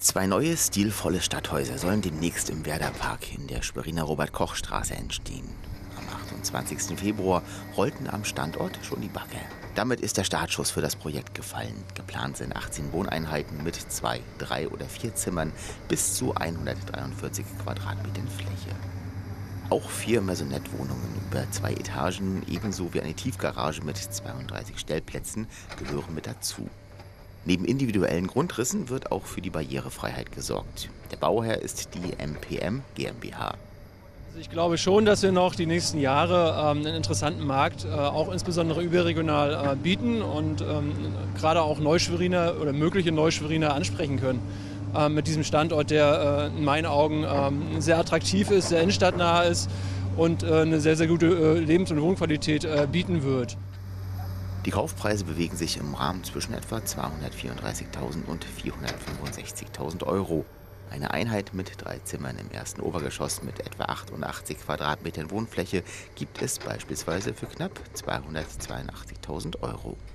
Zwei neue, stilvolle Stadthäuser sollen demnächst im Werderpark in der Schweriner Robert-Koch-Straße entstehen. Am 28. Februar rollten am Standort schon die Bagger. Damit ist der Startschuss für das Projekt gefallen. Geplant sind 18 Wohneinheiten mit 2, 3 oder 4 Zimmern bis zu 143 Quadratmetern Fläche. Auch 4 Maisonette-Wohnungen über 2 Etagen ebenso wie eine Tiefgarage mit 32 Stellplätzen gehören mit dazu. Neben individuellen Grundrissen wird auch für die Barrierefreiheit gesorgt. Der Bauherr ist die MPM GmbH. Also ich glaube schon, dass wir noch die nächsten Jahre einen interessanten Markt, auch insbesondere überregional, bieten und gerade auch Neuschweriner oder mögliche Neuschweriner ansprechen können. Mit diesem Standort, der in meinen Augen sehr attraktiv ist, sehr innenstadtnah ist und eine sehr, sehr gute Lebens- und Wohnqualität bieten wird. Die Kaufpreise bewegen sich im Rahmen zwischen etwa 234.000 und 465.000 Euro. Eine Einheit mit 3 Zimmern im ersten Obergeschoss mit etwa 88 Quadratmetern Wohnfläche gibt es beispielsweise für knapp 282.000 Euro.